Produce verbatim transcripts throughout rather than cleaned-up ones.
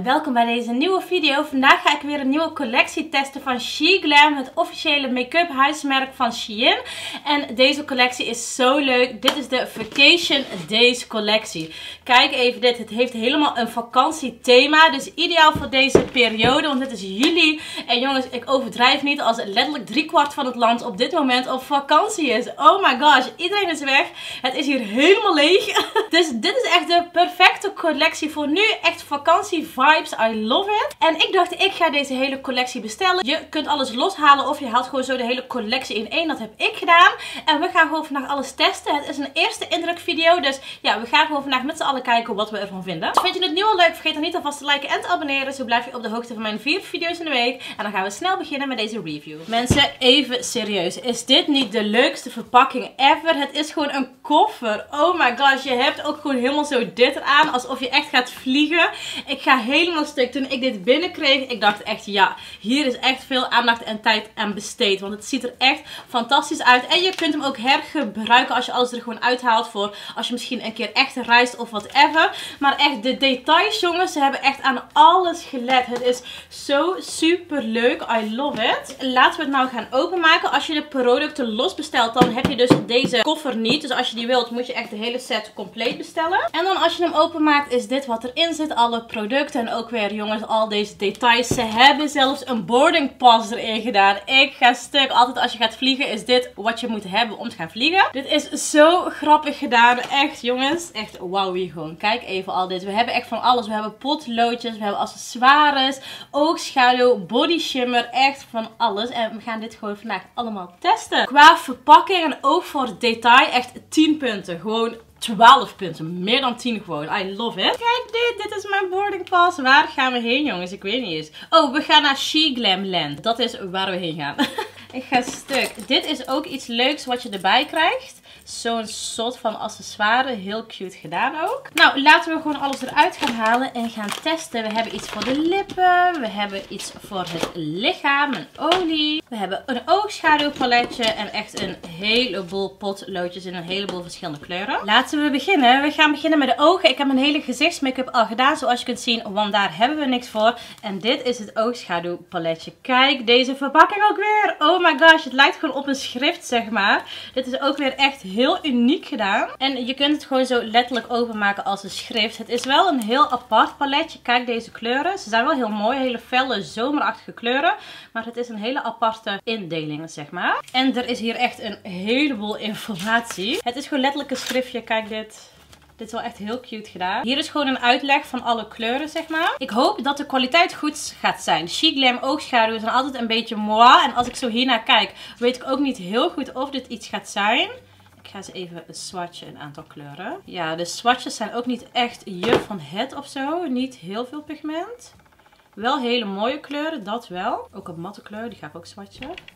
welkom bij deze nieuwe video. Vandaag ga ik weer een nieuwe collectie testen van SheGlam, het officiële make-up huismerk van Shein. En deze collectie is zo leuk. Dit is de Vacation Days collectie. Kijk even dit, het heeft helemaal een vakantiethema, dus ideaal voor deze periode, want het is juli. En jongens, ik overdrijf niet als letterlijk driekwart van het land op dit moment op vakantie is. Oh my gosh, iedereen is weg. Het is hier helemaal leeg. Dus dit is echt de perfecte collectie voor nu. Echt vakantie vibes. I love it. En ik dacht, ik ga deze hele collectie bestellen. Je kunt alles loshalen of je haalt gewoon zo de hele collectie in één. Dat heb ik gedaan. En we gaan gewoon vandaag alles testen. Het is een eerste indruk video. Dus ja, we gaan gewoon vandaag met z'n allen kijken wat we ervan vinden. Dus vind je het nu al leuk? Vergeet dan niet alvast te liken en te abonneren. Zo blijf je op de hoogte van mijn vier video's in de week. En dan gaan we snel beginnen met deze review. Mensen, even serieus. Is dit niet de leukste verpakking ever? Het is gewoon een koffer. Oh my gosh. Je hebt ook gewoon helemaal zo dit eraan. Alsof je echt gaat vliegen. Ik ga helemaal stuk. Toen ik dit binnenkreeg, ik dacht echt, ja, hier is echt veel aandacht en tijd aan besteed. Want het ziet er echt fantastisch uit. En je kunt hem ook hergebruiken als je alles er gewoon uithaalt voor als je misschien een keer echt reist of whatever. Maar echt, de details, jongens, ze hebben echt aan alles gelet. Het is zo super leuk. I love it. Laten we het nou gaan openmaken. Als je de producten los bestelt, dan heb je dus deze koffer niet. Dus als je die wilt, moet je echt de hele set compleet bestellen. En dan als je hem openmaakt, is dit wat erin zit. Alle producten en ook weer, jongens, al deze details. Ze hebben zelfs een boarding pass erin gedaan. Ik ga stuk. Altijd als je gaat vliegen, is dit wat je moet hebben om te gaan vliegen. Dit is zo grappig gedaan. Echt, jongens. Echt wauw gewoon. Kijk even al dit. We hebben echt van alles. We hebben potloodjes, we hebben accessoires, oogschaduw, body shimmer. Echt van alles. En we gaan dit gewoon vandaag allemaal testen. Qua verpakking en ook voor detail, echt tien punten. Gewoon twaalf punten. Meer dan tien gewoon. I love it. Kijk dit. Dit is mijn boarding pass. Waar gaan we heen, jongens? Ik weet niet eens. Oh, we gaan naar SheGlam Land. Dat is waar we heen gaan. Ik ga stuk. Dit is ook iets leuks wat je erbij krijgt. Zo'n soort van accessoire. Heel cute gedaan ook. Nou, laten we gewoon alles eruit gaan halen en gaan testen. We hebben iets voor de lippen. We hebben iets voor het lichaam. Een olie. We hebben een oogschaduwpaletje. En echt een heleboel potloodjes in een heleboel verschillende kleuren. Laten we beginnen. We gaan beginnen met de ogen. Ik heb mijn hele gezichtsmake-up al gedaan, zoals je kunt zien. Want daar hebben we niks voor. En dit is het oogschaduwpaletje. Kijk, deze verpakking ook weer. Oh my gosh, het lijkt gewoon op een schrift, zeg maar. Dit is ook weer echt heel uniek gedaan. En je kunt het gewoon zo letterlijk openmaken als een schrift. Het is wel een heel apart paletje. Kijk deze kleuren. Ze zijn wel heel mooi. Hele felle, zomerachtige kleuren. Maar het is een hele aparte indeling, zeg maar. En er is hier echt een heleboel informatie. Het is gewoon letterlijk een schriftje. Kijk dit. Dit is wel echt heel cute gedaan. Hier is gewoon een uitleg van alle kleuren, zeg maar. Ik hoop dat de kwaliteit goed gaat zijn. SheGlam oogschaduwen zijn altijd een beetje moi. En als ik zo hiernaar kijk, weet ik ook niet heel goed of dit iets gaat zijn. Ik ga ze even swatchen, een aantal kleuren. Ja, de swatches zijn ook niet echt je van het of zo. Niet heel veel pigment. Wel hele mooie kleuren, dat wel. Ook een matte kleur, die ga ik ook swatchen.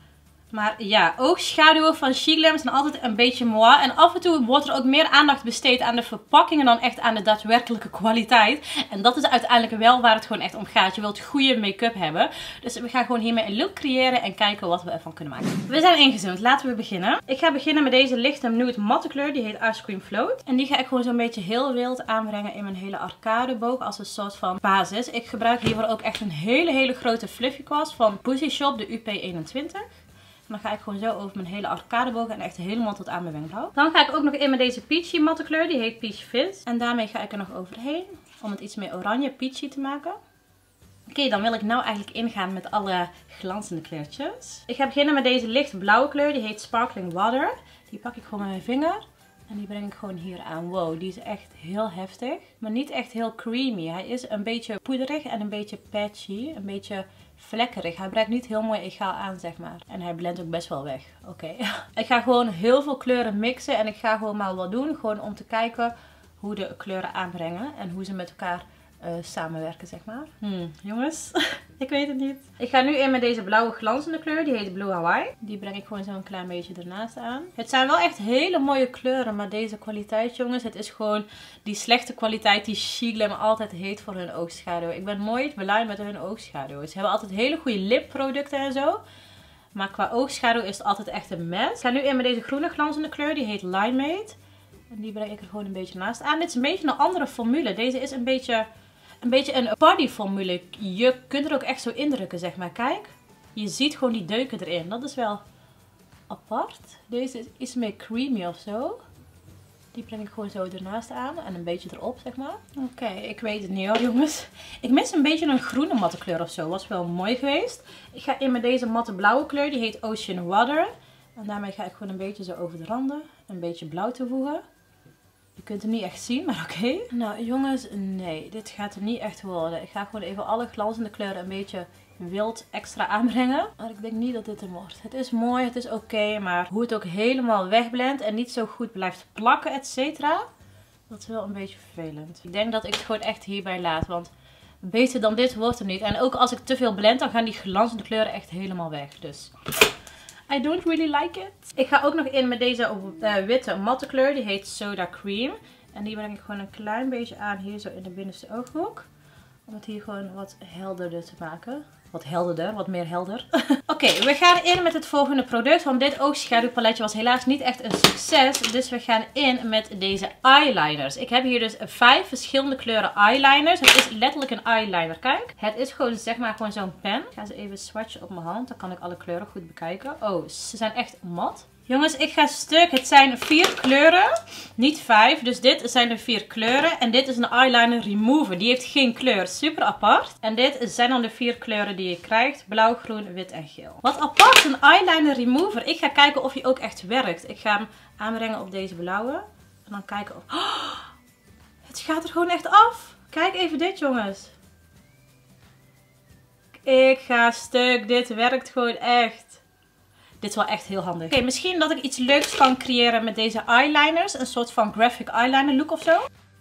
Maar ja, oogschaduwen van SheGlam zijn altijd een beetje moi. En af en toe wordt er ook meer aandacht besteed aan de verpakkingen dan echt aan de daadwerkelijke kwaliteit. En dat is uiteindelijk wel waar het gewoon echt om gaat. Je wilt goede make-up hebben. Dus we gaan gewoon hiermee een look creëren en kijken wat we ervan kunnen maken. We zijn ingezoomd. Laten we beginnen. Ik ga beginnen met deze lichte nude matte kleur. Die heet Ice Cream Float. En die ga ik gewoon zo'n beetje heel wild aanbrengen in mijn hele arcadeboog als een soort van basis. Ik gebruik hiervoor ook echt een hele hele grote fluffy kwast van Pussy Shop, de U P eenentwintig. En dan ga ik gewoon zo over mijn hele arcadeboog en echt helemaal tot aan mijn wenkbrauw. Dan ga ik ook nog in met deze peachy matte kleur. Die heet Peach Fizz. En daarmee ga ik er nog overheen. Om het iets meer oranje peachy te maken. Oké, okay, dan wil ik nou eigenlijk ingaan met alle glanzende kleurtjes. Ik ga beginnen met deze licht blauwe kleur. Die heet Sparkling Water. Die pak ik gewoon met mijn vinger. En die breng ik gewoon hier aan. Wow, die is echt heel heftig. Maar niet echt heel creamy. Hij is een beetje poederig en een beetje patchy. Een beetje vlekkerig. Hij brengt niet heel mooi egaal aan, zeg maar. En hij blendt ook best wel weg. Oké. Okay. Ik ga gewoon heel veel kleuren mixen. En ik ga gewoon maar wat doen. Gewoon om te kijken hoe de kleuren aanbrengen. En hoe ze met elkaar uh, samenwerken, zeg maar. Hmm, jongens. Ik weet het niet. Ik ga nu in met deze blauwe glanzende kleur. Die heet Blue Hawaii. Die breng ik gewoon zo een klein beetje ernaast aan. Het zijn wel echt hele mooie kleuren. Maar deze kwaliteit, jongens. Het is gewoon die slechte kwaliteit die SheGlam altijd heeft voor hun oogschaduw. Ik ben nooit blij met hun oogschaduw. Ze hebben altijd hele goede lipproducten en zo. Maar qua oogschaduw is het altijd echt een mess. Ik ga nu in met deze groene glanzende kleur. Die heet Limeade. En die breng ik er gewoon een beetje naast aan. Dit is een beetje een andere formule. Deze is een beetje een beetje een bodyformule. Je kunt er ook echt zo indrukken, zeg maar. Kijk, je ziet gewoon die deuken erin. Dat is wel apart. Deze is iets meer creamy of zo. Die breng ik gewoon zo ernaast aan en een beetje erop, zeg maar. Oké, okay, ik weet het niet hoor, jongens. Ik mis een beetje een groene matte kleur of zo. Was wel mooi geweest. Ik ga in met deze matte blauwe kleur. Die heet Ocean Water. En daarmee ga ik gewoon een beetje zo over de randen een beetje blauw toevoegen. Je kunt het niet echt zien, maar oké. Okay. Nou jongens, nee, dit gaat er niet echt worden. Ik ga gewoon even alle glanzende kleuren een beetje wild extra aanbrengen. Maar ik denk niet dat dit er wordt. Het is mooi, het is oké, okay, maar hoe het ook helemaal wegblendt en niet zo goed blijft plakken, et cetera. Dat is wel een beetje vervelend. Ik denk dat ik het gewoon echt hierbij laat, want beter dan dit wordt er niet. En ook als ik te veel blend, dan gaan die glanzende kleuren echt helemaal weg. Dus I don't really like it. Ik ga ook nog in met deze uh, witte matte kleur. Die heet Soda Cream. En die breng ik gewoon een klein beetje aan hier zo in de binnenste ooghoek. Om het hier gewoon wat helderder te maken. Wat helderder, wat meer helder. Oké, okay, we gaan in met het volgende product. Want dit oogschaduwpaletje was helaas niet echt een succes. Dus we gaan in met deze eyeliners. Ik heb hier dus vijf verschillende kleuren eyeliners. Het is letterlijk een eyeliner, kijk. Het is gewoon zeg maar gewoon zo'n pen. Ik ga ze even swatchen op mijn hand. Dan kan ik alle kleuren goed bekijken. Oh, ze zijn echt mat. Jongens, ik ga stuk. Het zijn vier kleuren. Niet vijf. Dus dit zijn de vier kleuren. En dit is een eyeliner remover. Die heeft geen kleur. Super apart. En dit zijn dan de vier kleuren die je krijgt. Blauw, groen, wit en geel. Wat apart. Een eyeliner remover. Ik ga kijken of hij ook echt werkt. Ik ga hem aanbrengen op deze blauwe. En dan kijken of... Oh, het gaat er gewoon echt af. Kijk even dit, jongens. Ik ga stuk. Dit werkt gewoon echt. Dit is wel echt heel handig. Oké, okay, misschien dat ik iets leuks kan creëren met deze eyeliners. Een soort van graphic eyeliner look of zo.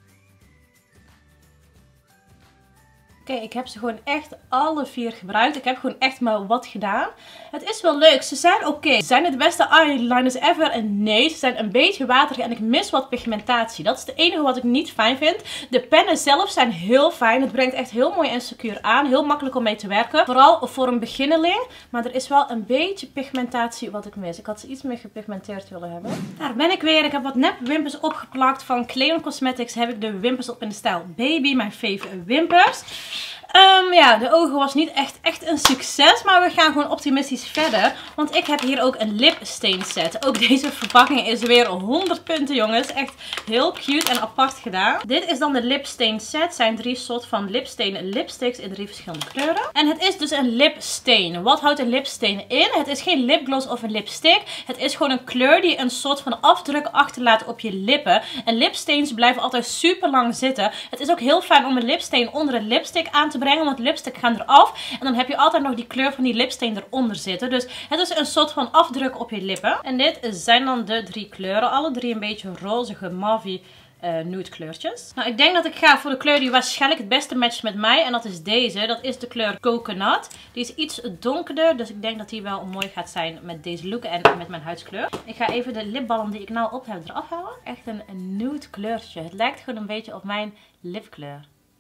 Oké, okay, ik heb ze gewoon echt alle vier gebruikt. Ik heb gewoon echt maar wat gedaan. Het is wel leuk. Ze zijn oké. Okay. Zijn het de beste eyeliners ever? En nee, ze zijn een beetje waterig en ik mis wat pigmentatie. Dat is het enige wat ik niet fijn vind. De pennen zelf zijn heel fijn. Het brengt echt heel mooi en secuur aan. Heel makkelijk om mee te werken. Vooral voor een beginneling. Maar er is wel een beetje pigmentatie wat ik mis. Ik had ze iets meer gepigmenteerd willen hebben. Daar ben ik weer. Ik heb wat nep wimpers opgeplakt. Van Cleon Cosmetics heb ik de wimpers op in de stijl Baby. Mijn fave wimpers. Um, ja, de ogen was niet echt, echt een succes, maar we gaan gewoon optimistisch verder. Want ik heb hier ook een lipstain set. Ook deze verpakking is weer honderd punten, jongens. Echt heel cute en apart gedaan. Dit is dan de lipstain set. Het zijn drie soort van lipstain lipsticks in drie verschillende kleuren. En het is dus een lipstain. Wat houdt een lipstain in? Het is geen lipgloss of een lipstick. Het is gewoon een kleur die een soort van afdruk achterlaat op je lippen. En lipstains blijven altijd super lang zitten. Het is ook heel fijn om een lipstain onder een lipstick aan te brengen, want lipstick gaan eraf. En dan heb je altijd nog die kleur van die lipstain eronder zitten. Dus het is een soort van afdruk op je lippen. En dit zijn dan de drie kleuren. Alle drie een beetje rozige, mauve uh, nude kleurtjes. Nou, ik denk dat ik ga voor de kleur die waarschijnlijk het beste matcht met mij. En dat is deze. Dat is de kleur Coconut. Die is iets donkerder. Dus ik denk dat die wel mooi gaat zijn met deze look en met mijn huidskleur. Ik ga even de lipbalm die ik nou op heb eraf halen. Echt een, een nude kleurtje. Het lijkt gewoon een beetje op mijn lipkleur.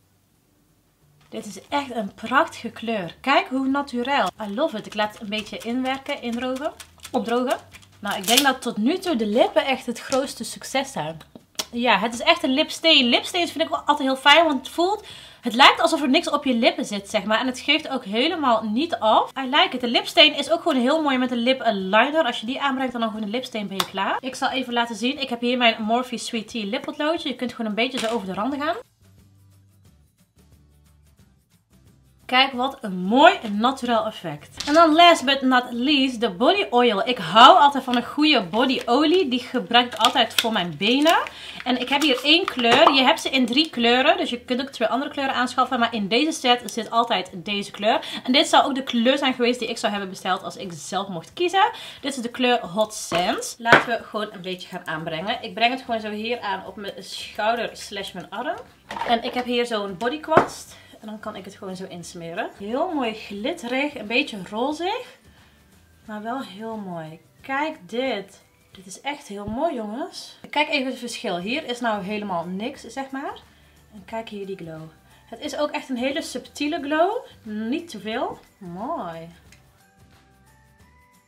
Dit is echt een prachtige kleur. Kijk hoe naturel. I love it. Ik laat het een beetje inwerken, indrogen, opdrogen. Nou, ik denk dat tot nu toe de lippen echt het grootste succes zijn. Ja, het is echt een lipstain. Lipstains vind ik wel altijd heel fijn, want het voelt... Het lijkt alsof er niks op je lippen zit, zeg maar. En het geeft ook helemaal niet af. I like it. De lipstain is ook gewoon heel mooi met een lip liner. Als je die aanbrengt, dan gewoon een lipstain ben je klaar. Ik zal even laten zien. Ik heb hier mijn Morphe Sweet Tea lippotloodje. Je kunt gewoon een beetje zo over de randen gaan. Kijk, wat een mooi en naturel effect. En dan last but not least, de body oil. Ik hou altijd van een goede body olie. Die gebruik ik altijd voor mijn benen. En ik heb hier één kleur. Je hebt ze in drie kleuren. Dus je kunt ook twee andere kleuren aanschaffen. Maar in deze set zit altijd deze kleur. En dit zou ook de kleur zijn geweest die ik zou hebben besteld als ik zelf mocht kiezen. Dit is de kleur Hot Sands. Laten we gewoon een beetje gaan aanbrengen. Ik breng het gewoon zo hier aan op mijn schouder slash mijn arm. En ik heb hier zo'n bodykwast. En dan kan ik het gewoon zo insmeren. Heel mooi glitterig. Een beetje rozig. Maar wel heel mooi. Kijk dit. Dit is echt heel mooi, jongens. Kijk even het verschil. Hier is nou helemaal niks, zeg maar. En kijk hier die glow. Het is ook echt een hele subtiele glow. Niet te veel. Mooi.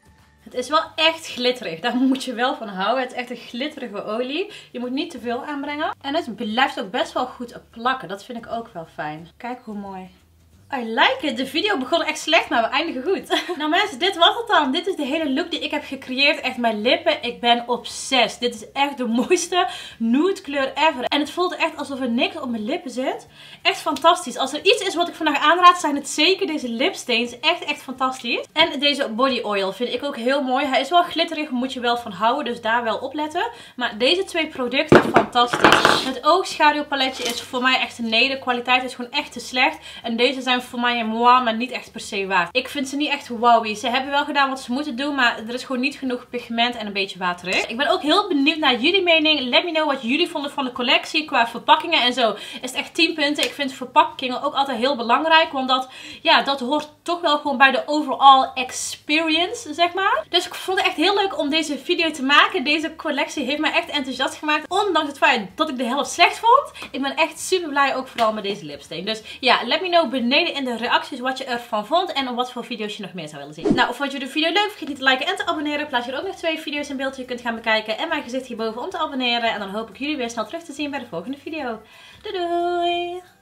Het is wel echt glitterig. Daar moet je wel van houden. Het is echt een glitterige olie. Je moet niet te veel aanbrengen. En het blijft ook best wel goed plakken. Dat vind ik ook wel fijn. Kijk hoe mooi. I like it. De video begon echt slecht, maar we eindigen goed. Nou mensen, dit was het dan. Dit is de hele look die ik heb gecreëerd. Echt mijn lippen. Ik ben obsessed. Dit is echt de mooiste nude kleur ever. En het voelt echt alsof er niks op mijn lippen zit. Echt fantastisch. Als er iets is wat ik vandaag aanraad, zijn het zeker deze lipstains. Echt, echt fantastisch. En deze body oil vind ik ook heel mooi. Hij is wel glitterig, moet je wel van houden. Dus daar wel op letten. Maar deze twee producten, fantastisch. Het oogschaduwpaletje is voor mij echt een nee. De kwaliteit is gewoon echt te slecht. En deze zijn voor mij een moi, maar niet echt per se waard. Ik vind ze niet echt wowie. Ze hebben wel gedaan wat ze moeten doen, maar er is gewoon niet genoeg pigment en een beetje waterig. Ik ben ook heel benieuwd naar jullie mening. Let me know wat jullie vonden van de collectie. Qua verpakkingen en zo is het echt tien punten. Ik vind verpakkingen ook altijd heel belangrijk, want dat, ja, dat hoort toch wel gewoon bij de overall experience, zeg maar. Dus ik vond het echt heel leuk om deze video te maken. Deze collectie heeft mij echt enthousiast gemaakt, ondanks het feit dat ik de helft slecht vond. Ik ben echt super blij, ook vooral met deze lipstain. Dus ja, let me know beneden in de reacties wat je ervan vond en op wat voor video's je nog meer zou willen zien. Nou, vond je de video leuk? Vergeet niet te liken en te abonneren. Ik plaats hier ook nog twee video's in beeld die je kunt gaan bekijken. En mijn gezicht hierboven om te abonneren. En dan hoop ik jullie weer snel terug te zien bij de volgende video. Doei doei!